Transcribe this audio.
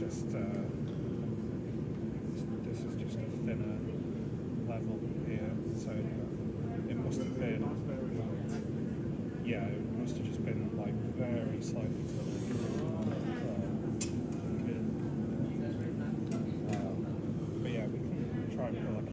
just this is just a thinner level here, so it must have been, yeah, it must have just been like very slightly tilted.